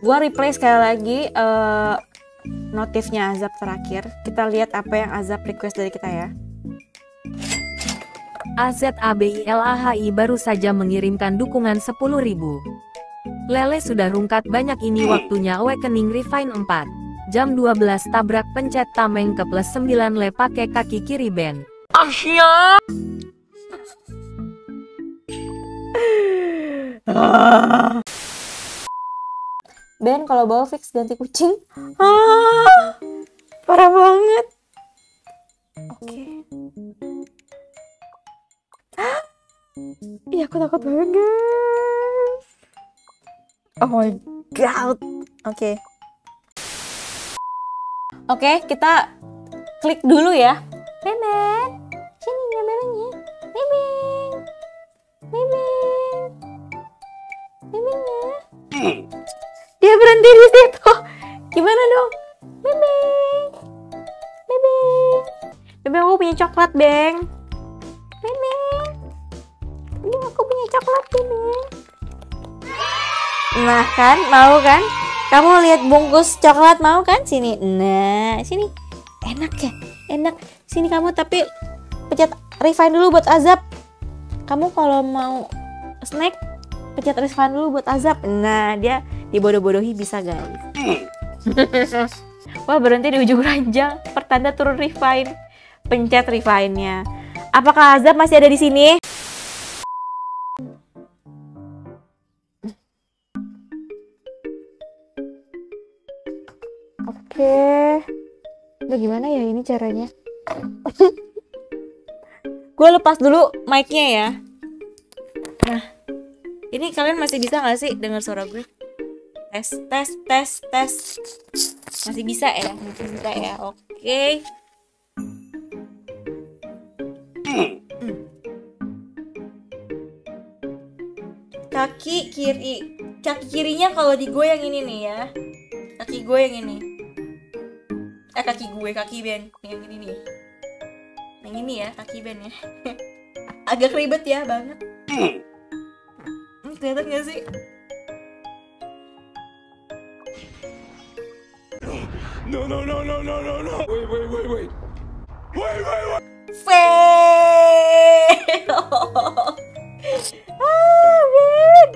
Gua replay sekali lagi notifnya Azab terakhir. Kita lihat apa yang Azab request dari kita ya. AZABILAHI baru saja mengirimkan dukungan 10.000. Lele sudah rungkat banyak ini waktunya Awakening Refine 4. Jam 12 tabrak pencet tameng ke plus 9 le pakai kaki kiri Ben. Asyik. Ben, kalau bawa fix ganti kucing. Parah banget. Oke. Iya, aku takut banget, guys. Oh my god. Oke. Oke, kita klik dulu ya. Memen, sini ya memennya. Memen. Memen. Memennya. Dia berhenti di situ. Gimana dong? Bebek. Bebek. Bebek, aku punya coklat, Beng. Bebek. Bebek, aku punya coklat, Bebek. Nah kan, mau kan? Kamu lihat bungkus coklat mau kan? Sini. Nah, sini. Enak ya? Enak. Sini kamu, tapi pencet refine dulu buat Azab. Kamu kalau mau snack, pencet refine dulu buat Azab. Nah, dia dibodoh-bodohi bisa, guys. Wah, berhenti di ujung ranjang. Pertanda turun refine. Pencet refine-nya. Apakah Azab masih ada di sini? Oke. Udah gimana ya ini caranya? Gue lepas dulu mic-nya ya. Nah, ini kalian masih bisa gak sih dengar suara gue? Tes, tes, tes, tes. Masih bisa ya? Masih bisa ya? Oke. Kaki kirinya kalau di gue yang ini nih ya. Kaki gue yang ini. Kaki Ben yang ini nih. Yang ini ya, kaki Ben ya. Agak ribet ya banget. Kelihatan gak sih? No. Wait. Fail. Ben.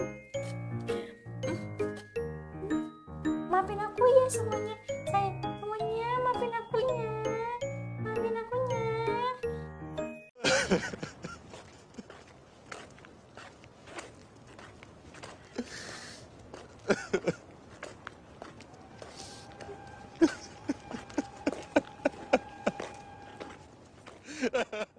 Maafin aku ya semuanya. Sayang, semuanya maafin akunya. Maafin akunya. Ha ha ha.